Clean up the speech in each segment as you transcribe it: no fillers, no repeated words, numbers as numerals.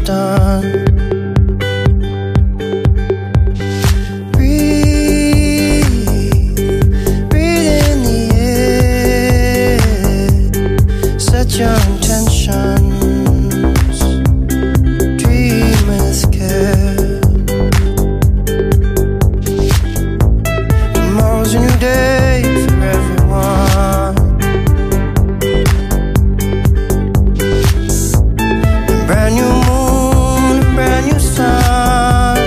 done. Your intentions, dream with care. Tomorrow's a new day for everyone, a brand new moon, a brand new sun.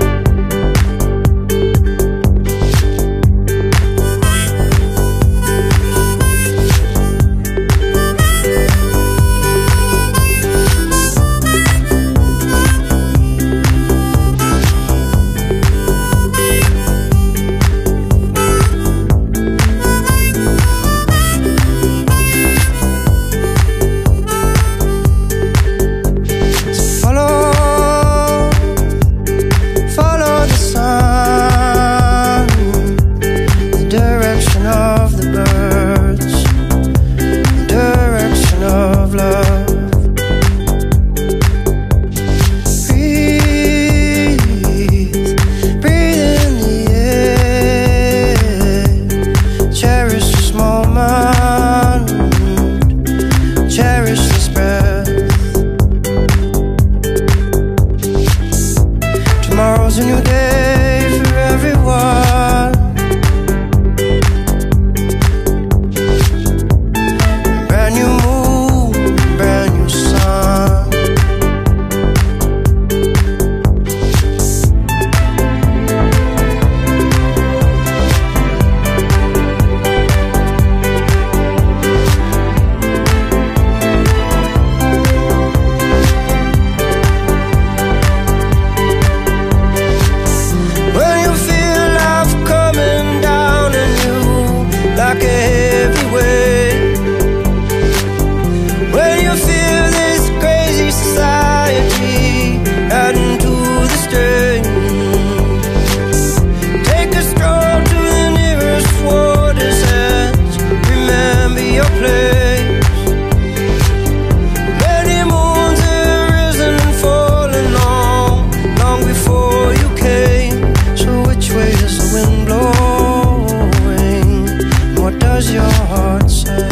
Tomorrow's a new day for everyone, brand new moon, brand new sun. Like a heavy weight, when you feel this crazy society adding to the strain, take a stroll to the nearest water's edge. Remember your place. Many moons have risen and fallen long before you came. So which way does the wind blow? What does your heart say?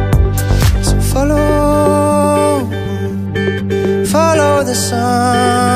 So follow the sun.